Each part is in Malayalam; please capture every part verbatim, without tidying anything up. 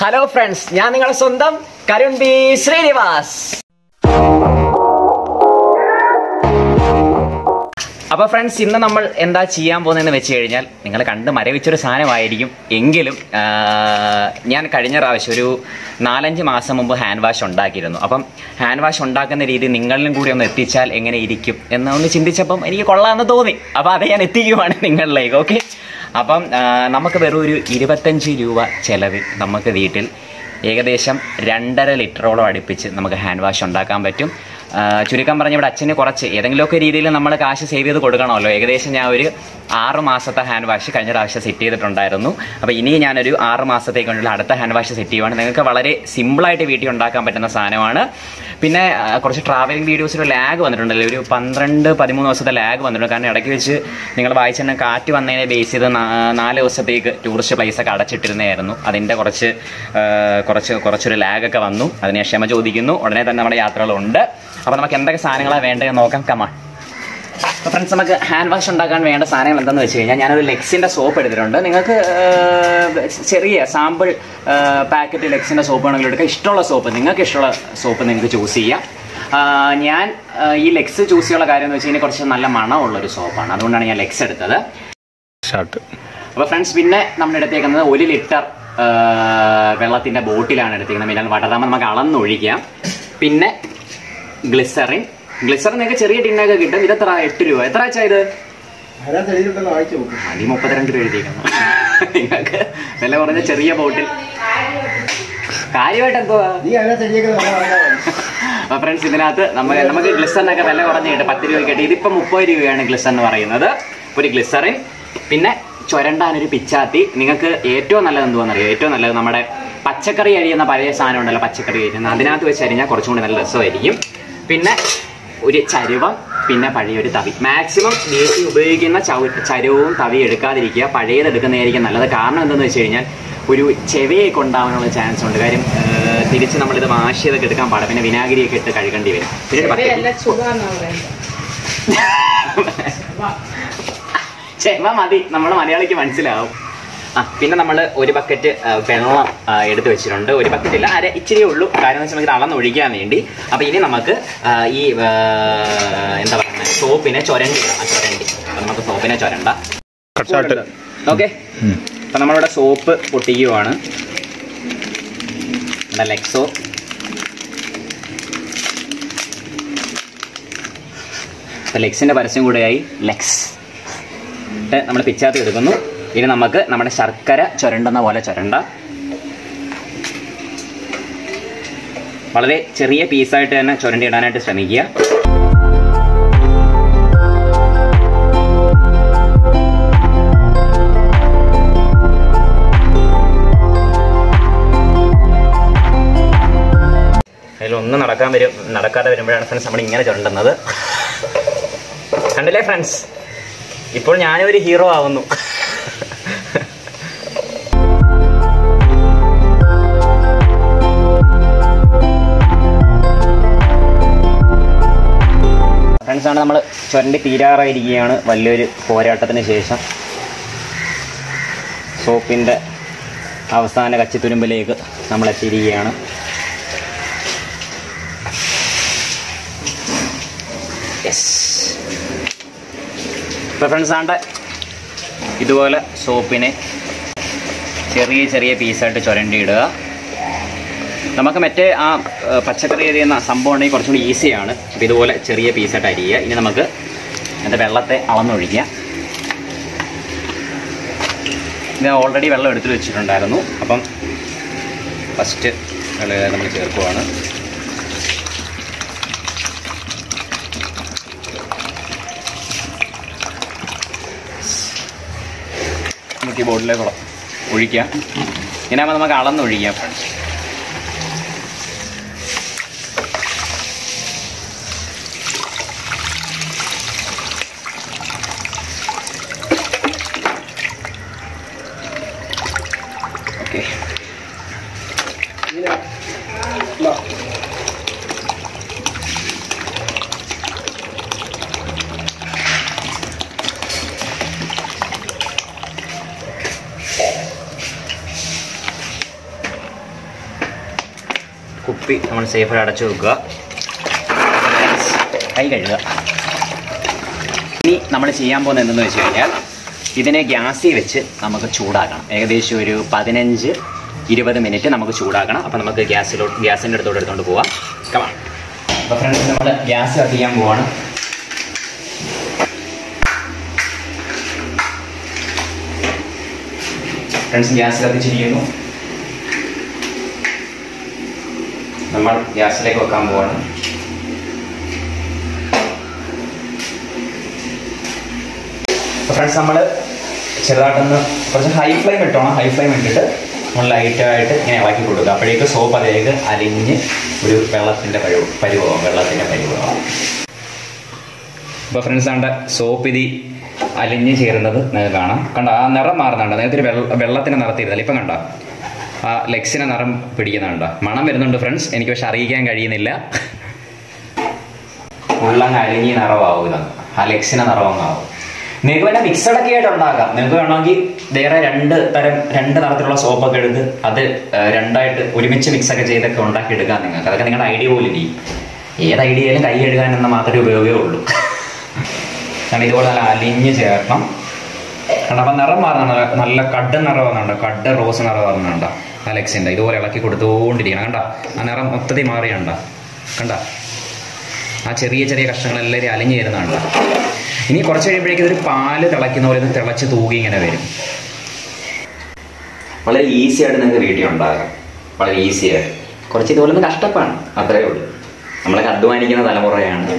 ഹലോ ഫ്രണ്ട്സ്, ഞാൻ നിങ്ങളുടെ സ്വന്തം കരുൺ ബി ശ്രീനിവാസ്. അപ്പോൾ ഫ്രണ്ട്സ്, ഇന്ന് നമ്മൾ എന്താ ചെയ്യാൻ പോകുന്നതെന്ന് വെച്ച് കഴിഞ്ഞാൽ, നിങ്ങൾ കണ്ട് മരവിച്ചൊരു സാധനമായിരിക്കും. എങ്കിലും ഞാൻ കഴിഞ്ഞ പ്രാവശ്യം ഒരു നാലഞ്ച് മാസം മുമ്പ് ഹാൻഡ് വാഷ് ഉണ്ടാക്കിയിരുന്നു. അപ്പം ഹാൻഡ് വാഷ് ഉണ്ടാക്കുന്ന രീതി നിങ്ങളിലും കൂടി ഒന്ന് എത്തിച്ചാൽ എങ്ങനെ ഇരിക്കും എന്ന് ഒന്ന് ചിന്തിച്ചപ്പം എനിക്ക് കൊള്ളാമെന്ന് തോന്നി. അപ്പോൾ അത് ഞാൻ എത്തിക്കുവാണ് നിങ്ങളിലേക്ക്. ഓക്കെ, അപ്പം നമുക്ക് വെറും ഒരു ഇരുപത്തഞ്ച് രൂപ ചിലവിൽ നമുക്ക് വീട്ടിൽ ഏകദേശം രണ്ടര ലിറ്ററോളം അടുപ്പിച്ച് നമുക്ക് ഹാൻഡ് വാഷ് ഉണ്ടാക്കാൻ പറ്റും. ചുരുക്കം പറഞ്ഞ ഇവിടെ അച്ഛന് കുറച്ച് ഏതെങ്കിലുമൊക്കെ രീതിയിൽ നമ്മൾ കാശ് സേവ് ചെയ്ത് കൊടുക്കണമല്ലോ. ഏകദേശം ഞാൻ ഒരു ആറ് മാസത്തെ ഹാൻഡ് വാഷ് കഴിഞ്ഞ പ്രാവശ്യം സെറ്റ് ചെയ്തിട്ടുണ്ടായിരുന്നു. അപ്പോൾ ഇനി ഞാനൊരു ആറ് മാസത്തേക്കുള്ള അടുത്ത ഹാൻഡ് വാഷ് സെറ്റ് ചെയ്യുവാണ്. നിങ്ങൾക്ക് വളരെ സിമ്പിളായിട്ട് വീട്ടിൽ ഉണ്ടാക്കാൻ പറ്റുന്ന സാധനമാണ്. പിന്നെ കുറച്ച് ട്രാവലിംഗ് വീഡിയോസിൽ ലാഗ് വന്നിട്ടുണ്ടല്ലോ, ഒരു പന്ത്രണ്ട് പതിമൂന്ന് ദിവസത്തെ ലാഗ് വന്നിട്ടുണ്ട്. കാരണം ഇടയ്ക്ക് വെച്ച് നിങ്ങൾ വായിച്ചെന്നെ കാറ്റ് വന്നതിനെ ബേസ് ചെയ്ത് നാല് ദിവസത്തേക്ക് ടൂറിസ്റ്റ് പ്ലേസൊക്കെ അടച്ചിട്ടിരുന്നതായിരുന്നു. അതിൻ്റെ കുറച്ച് കുറച്ച് കുറച്ചൊരു ലാഗൊക്കെ വന്നു. അതിനെ ക്ഷമ ചോദിക്കുന്നു. ഉടനെ തന്നെ നമ്മുടെ യാത്രകളുണ്ട്. അപ്പോൾ നമുക്ക് എന്തൊക്കെ സാധനങ്ങളാണ് വേണ്ടതെന്ന് നോക്കാം. കമാൺ. അപ്പോൾ ഫ്രണ്ട്സ്, നമുക്ക് ഹാൻഡ് വാഷ് ഉണ്ടാക്കാൻ വേണ്ട സാധനങ്ങൾ എന്താണെന്ന് വെച്ച് കഴിഞ്ഞാൽ, ഞാനൊരു ലെക്സിൻ്റെ സോപ്പ് എടുത്തിട്ടുണ്ട്. നിങ്ങൾക്ക് ചെറിയ സാമ്പിൾ പാക്കറ്റ് ലെക്സിൻ്റെ സോപ്പ് വേണമെങ്കിൽ എടുക്കുക. ഇഷ്ടമുള്ള സോപ്പ്, നിങ്ങൾക്ക് ഇഷ്ടമുള്ള സോപ്പ് നിങ്ങൾക്ക് ചൂസ് ചെയ്യാം. ഞാൻ ഈ ലെക്സ് ചൂസ് ചെയ്യാനുള്ള കാര്യം എന്ന് വെച്ച് കഴിഞ്ഞാൽ കുറച്ച് നല്ല മണമുള്ളൊരു സോപ്പാണ്. അതുകൊണ്ടാണ് ഞാൻ ലെക്സ് എടുത്തത്. അപ്പോൾ ഫ്രണ്ട്സ്, പിന്നെ നമ്മൾ എടുത്തേക്കുന്നത് ഒരു ലിറ്റർ വെള്ളത്തിൻ്റെ ബോട്ടിലാണ് എടുത്തേക്കുന്നത്. Mineral water. അതാകുമ്പോൾ നമുക്ക് അളന്നൊഴിക്കാം. പിന്നെ ഗ്ലിസറിൻ ഗ്ലിസറിൻ നിങ്ങൾക്ക് ചെറിയ ടിന്നൊക്കെ കിട്ടും. ഇത് എത്ര? എട്ട് രൂപ. എത്ര വെച്ചാൽ ഇത്? അതി മുപ്പത്തിരണ്ട് രൂപ എഴുതിയിരിക്കുന്നു. നിങ്ങൾക്ക് വില കുറഞ്ഞ ചെറിയ ബോട്ടിൽ കാര്യമായിട്ട് എന്തുവാ ഫ്രണ്ട്സ്, ഇതിനകത്ത് നമ്മൾ നമുക്ക് ഗ്ലിസറിനൊക്കെ വില കുറഞ്ഞ് കിട്ടും. പത്ത് രൂപ കിട്ടും. ഇതിപ്പോൾ മുപ്പത് രൂപയാണ് ഗ്ലിസറിൻ എന്ന് പറയുന്നത്. ഒരു ഗ്ലിസറിൻ. പിന്നെ ചുരണ്ടാനൊരു പിച്ചാത്തി. നിങ്ങൾക്ക് ഏറ്റവും നല്ലത് എന്തുവാണെന്നറിയോ? ഏറ്റവും നല്ലത് നമ്മുടെ പച്ചക്കറി അരിയുന്ന പഴയ സാധനം ഉണ്ടല്ലോ, പച്ചക്കറി അരിയുന്ന, അതിനകത്ത് വെച്ച് അരിഞ്ഞാൽ കുറച്ചും കൂടി നല്ല രസമായിരിക്കും. പിന്നെ ഒരു ചരുവം, പിന്നെ പഴയൊരു തവി. മാക്സിമം വീട്ടിൽ ഉപയോഗിക്കുന്ന ചവ ചരുവവും തവി എടുക്കാതിരിക്കുക. പഴയത് എടുക്കുന്നതായിരിക്കും നല്ലത്. കാരണം എന്താണെന്ന് വെച്ച് കഴിഞ്ഞാൽ ഒരു ചെവയൊക്കെ ഉണ്ടാവാനുള്ള ചാൻസ് ഉണ്ട്. കാര്യം തിരിച്ച് നമ്മളിത് വാഷ് ചെയ്തൊക്കെ എടുക്കാൻ പാടില്ല. പിന്നെ വിനാഗിരിയൊക്കെ ഇട്ട് കഴുകേണ്ടി വരും. പിന്നെ ചെവ മതി, നമ്മുടെ മലയാളിക്ക് മനസ്സിലാവും. ആ പിന്നെ നമ്മൾ ഒരു ബക്കറ്റ് വെള്ളം എടുത്ത് വെച്ചിട്ടുണ്ട്. ഒരു ബക്കറ്റില്ല, അര ഇച്ചിരിയേ ഉള്ളൂ. കാര്യം എന്ന് വെച്ചാൽ നമുക്ക് അളന്നൊഴിക്കാൻ വേണ്ടി. അപ്പോൾ ഇനി നമുക്ക് ഈ എന്താ പറയുക, സോപ്പിനെ ചുരണ്ടി ഇടാം. ചുരണ്ടി അപ്പം നമുക്ക് സോപ്പിനെ ചുരണ്ട. ഓക്കെ, അപ്പം നമ്മളിവിടെ സോപ്പ് പൊട്ടിക്കുവാണ്. ഇവിടെ ലെക്സോ. അപ്പം ലെക്സിൻ്റെ പരസ്യം കൂടെയായി ലെക്സ്. നമ്മൾ പിച്ചാത്തി എടുക്കുന്നു. ഇനി നമുക്ക് നമ്മുടെ ശർക്കര ചുരണ്ടുന്ന പോലെ ചുരണ്ട. വളരെ ചെറിയ പീസായിട്ട് തന്നെ ചുരണ്ടി ഇടാനായിട്ട് ശ്രമിക്കുക. അതിലൊന്നും നടക്കാൻ വരും നടക്കാതെ വരുമ്പോഴാണ് ഫ്രണ്ട്സ് നമ്മൾ ഇങ്ങനെ ചുരണ്ടുന്നത്. കണ്ടില്ലേ ഫ്രണ്ട്സ്, ഇപ്പോൾ ഞാനൊരു ഹീറോ ആവുന്നു. ഫ്രണ്ട്സാണ് നമ്മൾ ചുരണ്ടി തീരാറായിരിക്കുകയാണ്. വലിയൊരു പോരാട്ടത്തിന് ശേഷം സോപ്പിൻ്റെ അവസാന കച്ചിത്തുരുമ്പിലേക്ക് നമ്മൾ എത്തിയിരിക്കുകയാണ്. യെസ്. ഇപ്പോൾ ഫ്രണ്ട്സാണ്ട് ഇതുപോലെ സോപ്പിനെ ചെറിയ ചെറിയ പീസായിട്ട് ചുരണ്ടി ഇടുക. നമുക്ക് മറ്റേ ആ പച്ചക്കറി എറിയുന്ന സംഭവം ഉണ്ടെങ്കിൽ കുറച്ചും കൂടി ഈസിയാണ്. അപ്പോൾ ഇതുപോലെ ചെറിയ പീസായിട്ട് അരിയുക. ഇനി നമുക്ക് എൻ്റെ വെള്ളത്തെ അളന്നൊഴിക്കുക. ഇത് ഓൾറെഡി വെള്ളം എടുത്തു വെച്ചിട്ടുണ്ടായിരുന്നു. അപ്പം ഫസ്റ്റ് നമ്മൾ ചേർക്കുവാണ്. നമുക്ക് ഈ ബോട്ടിലേക്ക് ഒഴിക്കാം. ഇങ്ങനെയാകുമ്പോൾ നമുക്ക് അളന്നൊഴിക്കാം. ഓക്കെ, കുപ്പി നമ്മൾ സേഫായി അടച്ചു വെക്കുക. കൈ കഴുകുക. ഇനി നമ്മൾ ചെയ്യാൻ പോകുന്നത് എന്തെന്ന് വെച്ച് കഴിഞ്ഞാൽ ഇതിനെ ഗ്യാസിൽ വെച്ച് നമുക്ക് ചൂടാക്കണം. ഏകദേശം ഒരു പതിനഞ്ച് ഇരുപത് മിനിറ്റ് നമുക്ക് ചൂടാക്കണം. അപ്പോൾ നമുക്ക് ഗ്യാസിലോട്ട് ഗ്യാസിൻ്റെ അടുത്തോട്ട് എടുത്തുകൊണ്ട് പോവാം. കമാ. അപ്പോൾ ഫ്രണ്ട്സ് നമ്മൾ ഗ്യാസ് കത്തിക്കാൻ പോവാണ്. ഫ്രണ്ട്സ് ഗ്യാസ് കത്തിച്ചിരിക്കുന്നു. നമ്മൾ ഗ്യാസിലേക്ക് വെക്കാൻ പോവാണ്. ഫ്രണ്ട്സ് നമ്മൾ ചെറുതായിട്ടൊന്ന് കുറച്ച് ഹൈ ഫ്ലെയിം ഇട്ടോണം. ഹൈ ഫ്ലെയിം ഇട്ടിട്ട് നമ്മൾ ലൈറ്റായിട്ട് ഇങ്ങനെ ഇളക്കി കൊടുക്കുക. അപ്പോഴേക്ക് സോപ്പ് അതിലേക്ക് അലിഞ്ഞ് ഒരു വെള്ളത്തിൻ്റെ പരുവ പരുവാകും വെള്ളത്തിൻ്റെ പരുവാകും. അപ്പോൾ ഫ്രണ്ട്സ് ആണ്ട് സോപ്പ് ഇത് അലിഞ്ഞ് ചേരുന്നത് നിങ്ങൾക്ക് കാണാം. കണ്ടോ ആ നിറം മാറുന്നുണ്ടോ? നേരത്തെ ഒരു വെള്ള വെള്ളത്തിൻ്റെ നിറത്തിരുന്നല്ലോ, ഇപ്പം കണ്ടോ ആ ലെഗ്സിനെ നിറം പിടിക്കുന്നുണ്ടോ? മണം വരുന്നുണ്ട് ഫ്രണ്ട്സ്, എനിക്ക് പക്ഷെ അറിയിക്കാൻ കഴിയുന്നില്ല. ഉള്ളങ്ങ് അലിഞ്ഞ് നിറവാകും. ഇതാണ് ആ ലെഗ്സിനെ നിറവങ്ങാവും. നിങ്ങൾക്ക് വേണ്ട മിക്സഡൊക്കെ ആയിട്ട് ഉണ്ടാക്കാം. നിങ്ങൾക്ക് വേണമെങ്കിൽ വേറെ രണ്ട് തരം രണ്ട് തരത്തിലുള്ള സോപ്പൊക്കെ എടുത്ത് അത് രണ്ടായിട്ട് ഒരുമിച്ച് മിക്സൊക്കെ ചെയ്തൊക്കെ ഉണ്ടാക്കി എടുക്കാം നിങ്ങൾക്ക്. അതൊക്കെ നിങ്ങളുടെ ഐഡിയ പോലെ ഇരിക്കും. ഏത് ഐഡിയയിലും കൈ കഴുകാൻ എന്ന മാത്രമേ ഉപയോഗമേ ഉള്ളൂ. കാരണം ഇതുപോലെ നല്ല അലിഞ്ഞ് ചേർക്കണം. കാരണം അപ്പം നിറം മാറുന്നുണ്ട്, നല്ല കഡ് നിറം വന്നുണ്ടോ, കഡ് റോസ് നിറം വന്നുണ്ടോ അലക്സിൻ്റെ. ഇതുപോലെ ഇളക്കി കൊടുത്തുകൊണ്ടിരിക്കണം. കണ്ട ആ നിറം മൊത്തത്തിൽ മാറിയുണ്ട. കണ്ട ആ ചെറിയ ചെറിയ കഷ്ണങ്ങളെല്ലാവരും അലിഞ്ഞ് ചേരുന്നുണ്ട്. ഇനി കുറച്ച് കഴിയുമ്പോഴേക്കും ഇതൊരു പാല് തിളയ്ക്കുന്ന പോലെ ഇത് തിളച്ച് തൂകി ഇങ്ങനെ വരും. വളരെ ഈസി ആയിട്ട് നിങ്ങൾക്ക് വീട്ടിൽ ഉണ്ടാകാം. വളരെ ഈസി ആയിട്ട്. കുറച്ച് ഇതുപോലെ ഒന്ന് കഷ്ടപ്പാണ്, അത്രയേ ഉള്ളൂ. നമ്മളൊക്കെ അധ്വാനിക്കുന്ന തലമുറയാണ്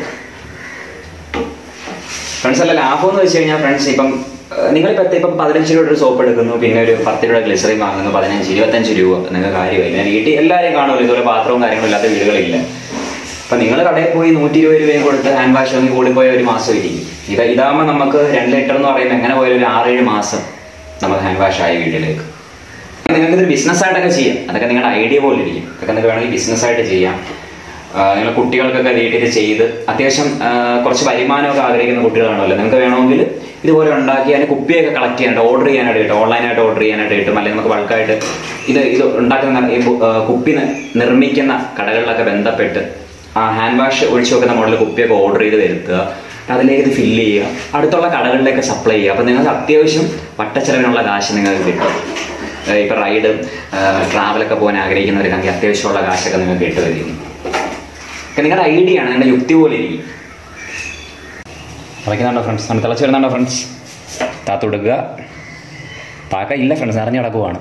ഫ്രണ്ട്സ്. അല്ല ലാഭം എന്ന് വെച്ച് കഴിഞ്ഞാൽ ഫ്രണ്ട്സ് ഇപ്പം നിങ്ങളിപ്പോൾ എത്ര ഇപ്പം പതിനഞ്ച് രൂപയുടെ ഒരു സോപ്പ് എടുക്കുന്നു, പിന്നെ ഒരു പത്ത് രൂപ ഗ്ലിസറിൻ വാങ്ങുന്നു, പതിനഞ്ച് ഇരുപത്തഞ്ച് രൂപ നിങ്ങൾക്ക് കാര്യമായി. ഞാൻ വീട്ടിൽ എല്ലാവരെയും കാണുമല്ലോ ഇതുപോലെ പാത്രവും കാര്യങ്ങളും ഇല്ലാത്ത വീടുകളില്ല. അപ്പം നിങ്ങൾ കടയിൽ പോയി നൂറ്റി ഇരുപത് രൂപയും കൊടുത്ത് ഹാൻഡ് വാഷ് വാങ്ങി കൂടി പോയ ഒരു മാസം ഇരിക്കും. ഇത് ഇതാകുമ്പോൾ നമുക്ക് രണ്ട് ലിറ്റർ എന്ന് പറയുമ്പോൾ എങ്ങനെ പോയാലും ഒരു ആറേഴ് മാസം നമുക്ക് ഹാൻഡ് വാഷ് ആയി വീട്ടിലേക്ക്. നിങ്ങൾക്ക് ഇതൊരു ബിസിനസ്സായിട്ടൊക്കെ ചെയ്യാം. അതൊക്കെ നിങ്ങളുടെ ഐഡിയ പോലെ ഇരിക്കും. അതൊക്കെ നിങ്ങൾക്ക് വേണമെങ്കിൽ ബിസിനസ്സായിട്ട് ചെയ്യാം. നിങ്ങൾ കുട്ടികൾക്കൊക്കെ വീട്ടിൽ ചെയ്ത് അത്യാവശ്യം കുറച്ച് വരുമാനമൊക്കെ ആഗ്രഹിക്കുന്ന കുട്ടികളാണല്ലോ, നിങ്ങൾക്ക് വേണമെങ്കിൽ ഇതുപോലെ ഉണ്ടാക്കി അതിന് കുപ്പിയൊക്കെ കളക്ട് ചെയ്യാനായിട്ട് ഓർഡർ ചെയ്യാനായിട്ട് കിട്ടും. ഓൺലൈനായിട്ട് ഓർഡർ ചെയ്യാനായിട്ട് കിട്ടും. അല്ലെങ്കിൽ നമുക്ക് ബൾക്കായിട്ട് ഇത് ഇത് ഉണ്ടാക്കുന്ന കുപ്പി നിർമ്മിക്കുന്ന കടകളിലൊക്കെ ബന്ധപ്പെട്ട് ആ ഹാൻഡ് വാഷ് ഒഴിച്ചു വെക്കുന്ന മോഡൽ കുപ്പിയൊക്കെ ഓർഡർ ചെയ്ത് വരുത്തുക. അതിലേക്ക് ഇത് ഫില്ല് ചെയ്യുക, അടുത്തുള്ള കടകളിലേക്ക് സപ്ലൈ ചെയ്യുക. അപ്പം നിങ്ങൾക്ക് അത്യാവശ്യം വട്ടച്ചെലവിനുള്ള കാശ് നിങ്ങൾക്ക് കിട്ടും. ഇപ്പം റൈഡ് ട്രാവലൊക്കെ പോകാൻ ആഗ്രഹിക്കുന്നവർക്ക് അത്യാവശ്യമുള്ള കാശൊക്കെ നിങ്ങൾക്ക് കിട്ടുമായിരിക്കും. ഒക്കെ നിങ്ങളുടെ ഐഡിയ ആണ്, നിങ്ങളുടെ യുക്തി പോലെ ഇരിക്കും. തിളയ്ക്കുന്നുണ്ടോ ഫ്രണ്ട്സ്? നമ്മൾ തിളച്ച് വരുന്നുണ്ടോ ഫ്രണ്ട്സ്? താത്ത് കൊടുക്കുക. താക്ക ഇല്ല ഫ്രണ്ട്സ്, നിറഞ്ഞു കിടക്കുവാണ്.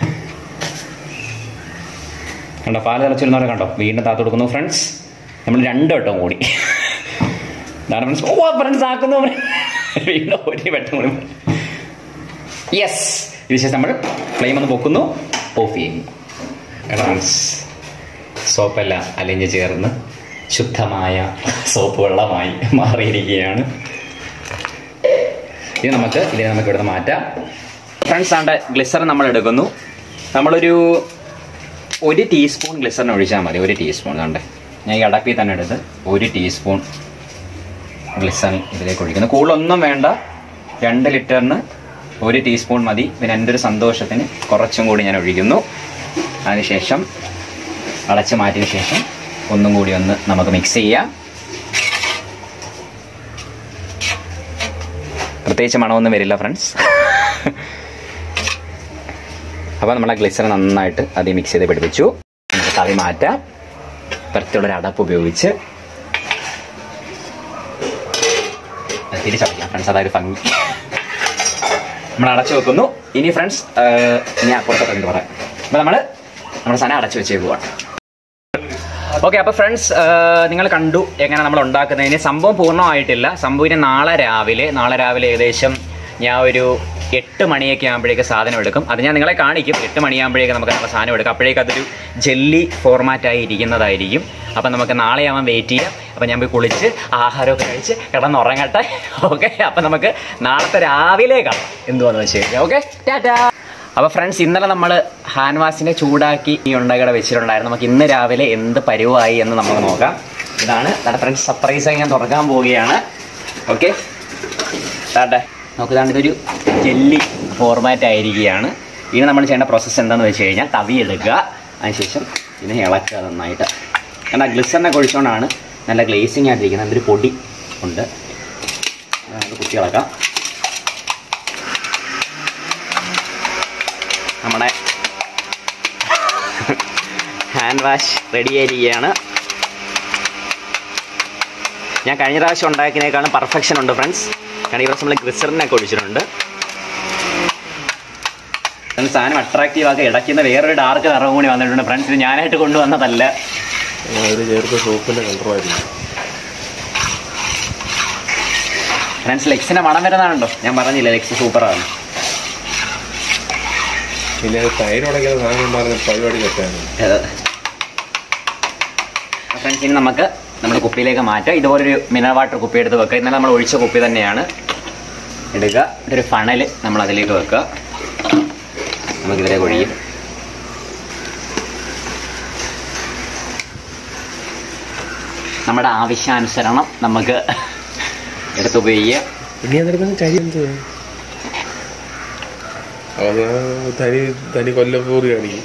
കണ്ടോ പാല് തിളച്ച് വരുന്നവരെ കണ്ടോ? വീണ്ടും താത്ത് കൊടുക്കുന്നു ഫ്രണ്ട്സ്. നമ്മൾ രണ്ട് വട്ടം കൂടി ഇതാണ് ഫ്രണ്ട്സ്. ഓ ഫ്രണ്ട്സ് ആക്കുന്നു വീണ്ടും ഒരു വട്ടം കൂടി. യെസ്. ഇതിനുശേഷം നമ്മൾ ഫ്ലെയിം ഒന്ന് പൊക്കുന്നു, ഓഫ് ചെയ്യുന്നു. ഫ്രണ്ട്സ് സോപ്പെല്ലാം അലിഞ്ഞ് ചേർന്ന് ശുദ്ധമായ സോപ്പ് വെള്ളമായി മാറിയിരിക്കുകയാണ്. ഇത് നമുക്ക് ഇതിനെ നമുക്ക് ഇവിടുന്ന് മാറ്റാം. ഫ്രണ്ട്സ് ആണ്ട് ഗ്ലിസറിൻ നമ്മൾ എടുക്കുന്നു. നമ്മളൊരു ഒരു ടീസ്പൂൺ ഗ്ലിസറിൻ ഒഴിച്ചാൽ മതി. ഒരു ടീസ്പൂൺ കണ്ടേ, ഞാൻ ഈ അടപ്പിൽ തന്നെ എടുത്ത് ഒരു ടീസ്പൂൺ ഗ്ലിസറിൻ ഇതിലേക്ക് ഒഴിക്കുന്നു. കൂടുതലൊന്നും വേണ്ട. രണ്ട് ലിറ്ററിന് ഒരു ടീസ്പൂൺ മതി. പിന്നെ എൻ്റെ ഒരു സന്തോഷത്തിന് കുറച്ചും കൂടി ഞാൻ ഒഴിക്കുന്നു. അതിനുശേഷം അടച്ച് മാറ്റിയതിന് ശേഷം ഒന്നും കൂടി ഒന്ന് നമുക്ക് മിക്സ് ചെയ്യാം. പ്രത്യേകിച്ച് മണമൊന്നും വരില്ല ഫ്രണ്ട്സ്. അപ്പോൾ നമ്മൾ ആ ഗ്ലിസറിൻ നന്നായിട്ട് അത് മിക്സ് ചെയ്ത് പിടിപ്പിച്ചു. നമുക്ക് തവി മാറ്റാം. പുറത്തുള്ളൊരു അടപ്പ് ഉപയോഗിച്ച് തിരിച്ചടയ്ക്കാം ഫ്രണ്ട്സ്. അതായത് ഭംഗി നമ്മൾ അടച്ചു വെക്കുന്നു. ഇനി ഫ്രണ്ട്സ് ഇനി അപ്പുറത്തെ എന്ത് പറയാം. അപ്പോൾ നമ്മൾ നമ്മുടെ സാധനം അടച്ചു വെച്ചേക്കുവാണ്. ഓക്കെ. അപ്പോൾ ഫ്രണ്ട്സ് നിങ്ങൾ കണ്ടു എങ്ങനെ നമ്മൾ ഉണ്ടാക്കുന്നതിന്. സംഭവം പൂർണ്ണമായിട്ടില്ല. സംഭവം ഇനി നാളെ രാവിലെ നാളെ രാവിലെ ഏകദേശം ഞാൻ ഒരു എട്ട് മണിയൊക്കെ ആകുമ്പോഴേക്ക് സാധനം എടുക്കും. അത് ഞാൻ നിങ്ങളെ കാണിക്കും. എട്ട് മണിയാകുമ്പോഴേക്ക് നമുക്ക് നമ്മുടെ സാധനം എടുക്കാം. അപ്പോഴേക്ക് അതൊരു ജെല്ലി ഫോർമാറ്റായി ഇരിക്കുന്നതായിരിക്കും. അപ്പം നമുക്ക് നാളെ ആവാൻ വെയിറ്റ് ചെയ്യാം. അപ്പം ഞാൻ പോയി കുളിച്ച് ആഹാരമൊക്കെ കഴിച്ച് കിടന്നുറങ്ങട്ടെ. ഓക്കെ. അപ്പം നമുക്ക് നാളത്തെ രാവിലെ കാണാം എന്തുവാന്ന് വെച്ച് കഴിഞ്ഞാൽ. Okay, tata. അപ്പോൾ ഫ്രണ്ട്സ് ഇന്നലെ നമ്മൾ ഹാൻഡ് വാഷിനെ ചൂടാക്കി ഈ ഉണ്ടാക്കിയുടെ വെച്ചിട്ടുണ്ടായിരുന്നു. നമുക്ക് ഇന്ന് രാവിലെ എന്ത് പരുവായി എന്ന് നമുക്ക് നോക്കാം. ഇതാണ് നമ്മുടെ ഫ്രണ്ട്സ് സർപ്രൈസായി ഞാൻ തുറക്കാൻ പോവുകയാണ്. Okay, tata. നമുക്ക് ഇതാണ് ഇതൊരു ജെല്ലി ഫോർമാറ്റ് ആയിരിക്കുകയാണ്. ഇനി നമ്മൾ ചെയ്യേണ്ട പ്രോസസ്സ് എന്താണെന്ന് വെച്ച് കഴിഞ്ഞാൽ തവി എടുക്കുക. അതിനുശേഷം ഇതിനെ ഇളക്കുക നന്നായിട്ട്. കാരണം ഗ്ലിസറിനൊക്കെ ഒഴിച്ചുകൊണ്ടാണ് നല്ല ഗ്ലേസിങ് ആയിട്ടിരിക്കുന്നത്. എന്തൊരു പൊടി ഉണ്ട്, നമുക്ക് കുത്തി ഇളക്കാം. നമ്മുടെ ഹാൻഡ് വാഷ് റെഡി ആയിരിക്കുകയാണ്. ഞാൻ കഴിഞ്ഞ പ്രാവശ്യം ഉണ്ടാക്കിയതിനേക്കാളും പെർഫെക്ഷൻ ഉണ്ട് ഫ്രണ്ട്സ്. കാരണം ഈ പ്രാവശ്യം നമ്മൾ ഗ്ലിസറിനൊക്കെ ഒഴിച്ചിട്ടുണ്ട്. സാധനം അട്രാക്റ്റീവ് ആക്കി ഇടയ്ക്കുന്ന വേറൊരു ഡാർക്ക് നിറവും കൂടി വന്നിട്ടുണ്ട് ഫ്രണ്ട്സ്. ഇത് ഞാനായിട്ട് കൊണ്ടുവന്നതല്ല, ഫ്രണ്ട്സ്. ലെക്സിൻ്റെ മണം വരുന്നതാണല്ലോ, ഞാൻ പറഞ്ഞില്ല ലെക്സ് സൂപ്പറാണ്. ഫ്രണ്ട്സ് ഇനി നമുക്ക് നമ്മുടെ കുപ്പിയിലേക്ക് മാറ്റാം. ഇതുപോലൊരു മിനറൽ വാട്ടർ കുപ്പി എടുത്ത് വെക്കുക. ഇന്നലെ നമ്മൾ ഒഴിച്ച കുപ്പി തന്നെയാണ് എടുക്കുക. ഇതൊരു ഫണൽ നമ്മൾ അതിലേക്ക് വെക്കുക. നമുക്കിതിലെ ഒഴിയും. നമ്മുടെ ആവശ്യാനുസരണം നമുക്ക് എടുത്ത് ഉപയോഗിക്കാം. തനി തനി കൊല്ലപ്പൂറി കാണിക്കും.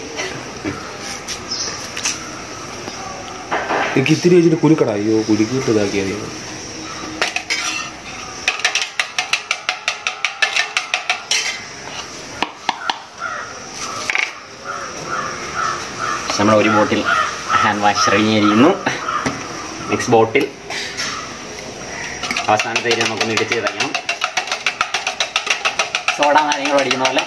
എനിക്ക് ഇത്തിരി വെച്ചിട്ട് കുലുക്കടാ. അയ്യോ കുലുക്കിയിട്ട് ഇതാക്കിയാൽ നമ്മൾ ഒരു ബോട്ടിൽ ഹാൻഡ് വാഷ് റെഡിയായിരിക്കുന്നു. നെക്സ്റ്റ് ബോട്ടിൽ അവസാനത്തെ ഏരിയ നമുക്കൊന്ന് ഇടിച്ച് തയ്ക്കണം. സോഡ കാര്യങ്ങൾ അടിക്കുന്ന പോലെ.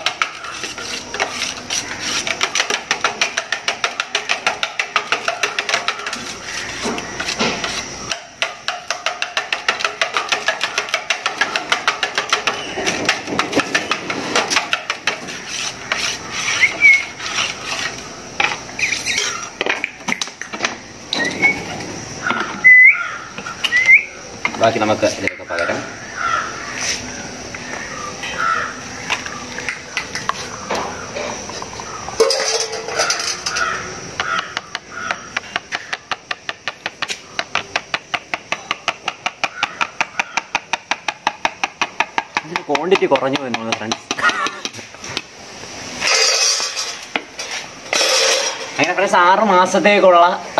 ബാക്കി നമുക്ക് ഇതിലേക്ക് പകരം ഇതിന് ക്വാണ്ടിറ്റി കുറഞ്ഞു വരുന്നു ഫ്രണ്ട്സ്. അങ്ങനെ ഫ്രണ്ട്സ് ആറ് മാസത്തേക്കുള്ള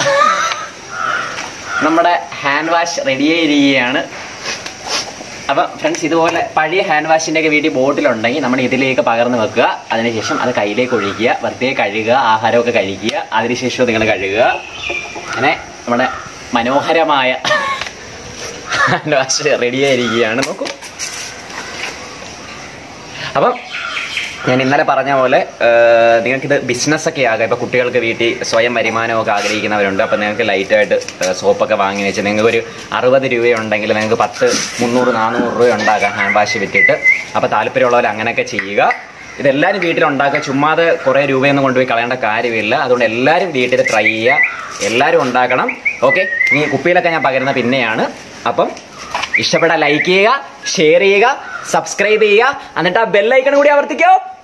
നമ്മുടെ ഹാൻഡ് വാഷ് റെഡിയായിരിക്കുകയാണ്. അപ്പം ഫ്രണ്ട്സ് ഇതുപോലെ പഴയ ഹാൻഡ് വാഷിൻ്റെ ഒക്കെ വീട്ടിൽ ബോട്ടിലുണ്ടെങ്കിൽ നമ്മൾ ഇതിലേക്ക് പകർന്ന് വെക്കുക. അതിനുശേഷം അത് കയ്യിലേക്ക് ഒഴിക്കുക, വെറുതെ കഴുകുക, ആഹാരമൊക്കെ കഴിക്കുക. അതിനുശേഷം നിങ്ങൾ കഴുകുക. അങ്ങനെ നമ്മുടെ മനോഹരമായ ഹാൻഡ് വാഷ് റെഡിയായിരിക്കുകയാണ്. നോക്കൂ. അപ്പം ഞാൻ ഇന്നലെ പറഞ്ഞ പോലെ നിങ്ങൾക്കിത് ബിസിനസ്സൊക്കെ ആകാം. ഇപ്പോൾ കുട്ടികൾക്ക് വീട്ടിൽ സ്വയം വരുമാനമൊക്കെ ആഗ്രഹിക്കുന്നവരുണ്ട്. അപ്പോൾ നിങ്ങൾക്ക് ലൈറ്റായിട്ട് സോപ്പൊക്കെ വാങ്ങി വെച്ച് നിങ്ങൾക്കൊരു അറുപത് രൂപയുണ്ടെങ്കിൽ നിങ്ങൾക്ക് പത്ത് മുന്നൂറ് നാനൂറ് രൂപ ഉണ്ടാക്കാം ഹാൻഡ് വാഷ് വിറ്റിട്ട്. അപ്പോൾ താല്പര്യമുള്ളവർ അങ്ങനെയൊക്കെ ചെയ്യുക. ഇതെല്ലാവരും വീട്ടിലുണ്ടാക്കുക. ചുമ്മാതെ കുറേ രൂപയൊന്നും കൊണ്ടുപോയി കളയേണ്ട കാര്യമില്ല. അതുകൊണ്ട് എല്ലാവരും വീട്ടിൽ ട്രൈ ചെയ്യുക, എല്ലാവരും ഉണ്ടാക്കണം. ഓക്കെ, ഇനി കുപ്പിയിലൊക്കെ ഞാൻ പകരുന്ന പിന്നെയാണ്. അപ്പം ഇഷ്ടപ്പെട്ടാൽ ലൈക്ക് ചെയ്യുക, ഷെയർ ചെയ്യുക, സബ്സ്ക്രൈബ് ചെയ്യുക, എന്നിട്ട് ആ ബെല്ലൈക്കൺ കൂടി ആവർത്തിക്കോ.